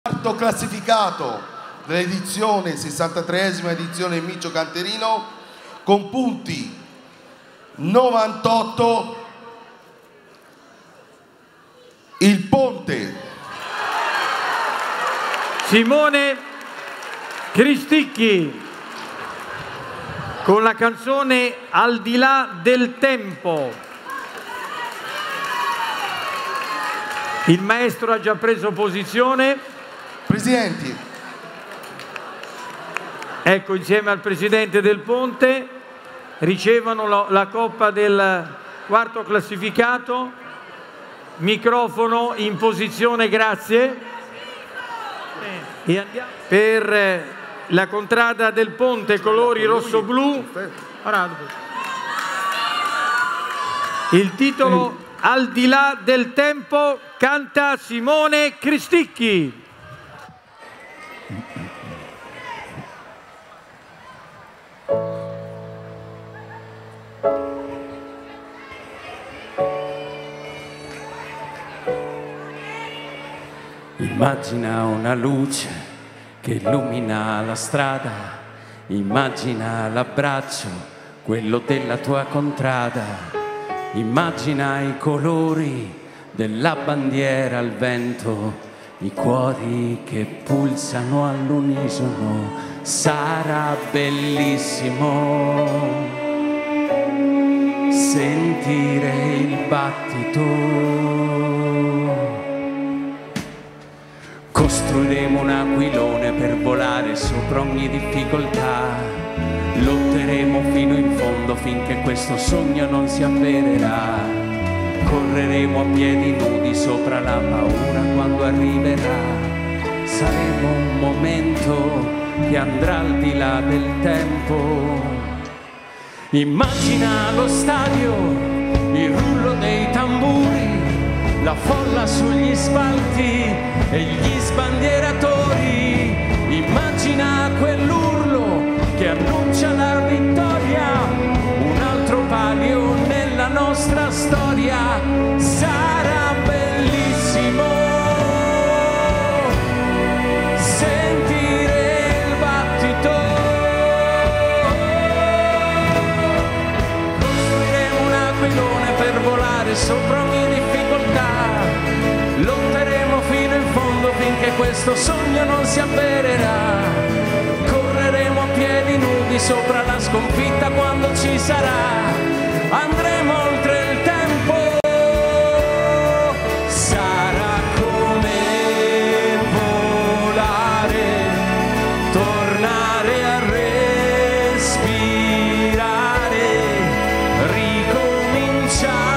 Quarto classificato dell'edizione 63esima edizione Micio Canterino con punti 98 il Ponte. Simone Cristicchi con la canzone Al di là del tempo. Il maestro ha già preso posizione. Presidenti. Ecco, insieme al presidente del Ponte ricevono la coppa del quarto classificato. Microfono in posizione, grazie. E andiamo per la contrada del Ponte, colori rosso-blu. Il titolo Al di là del tempo, canta Simone Cristicchi. Immagina una luce che illumina la strada, immagina l'abbraccio, quello della tua contrada, immagina i colori della bandiera al vento, i cuori che pulsano all'unisono, sarà bellissimo sentire il battito. Costruiremo un aquilone per volare sopra ogni difficoltà, lotteremo fino in fondo finché questo sogno non si avvererà, correremo a piedi nudi sopra la paura quando arriverà, saremo un momento che andrà al di là del tempo. Immagina lo stadio, il rullo dei tamburi, la folla sugli spalti e gli sbandieratori, immagina quell'urlo che annuncia la vittoria, un altro palio nella nostra storia, sarà bellissimo sentire il battito. Costruiremo un aquilone per volare sopra ogni difficoltà, lotteremo fino in fondo finché questo sogno non si avvererà, correremo a piedi nudi sopra la sconfitta quando ci sarà, andremo oltre il tempo, sarà come volare, tornare a respirare, ricominciare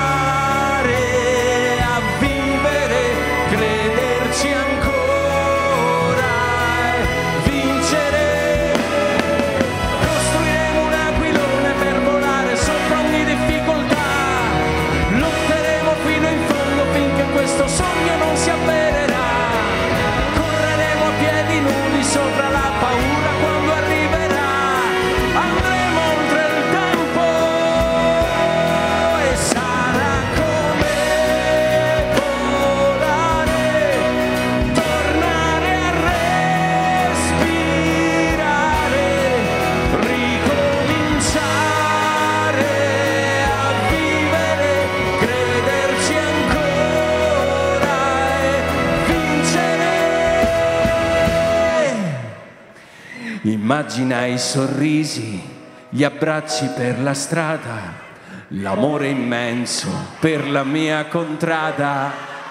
ancora e vincere. Costruiremo un aquilone per volare sopra ogni difficoltà, lotteremo fino in fondo finché questo sogno non si avvererà, correremo a piedi nudi sopra la paura quando arriverà, andremo oltre il tempo e sarà come immagina i sorrisi, gli abbracci per la strada, l'amore immenso per la mia contrada.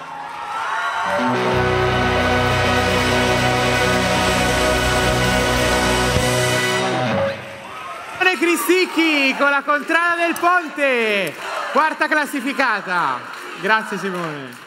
Simone Cristicchi con la contrada del Ponte, quarta classificata. Grazie Simone.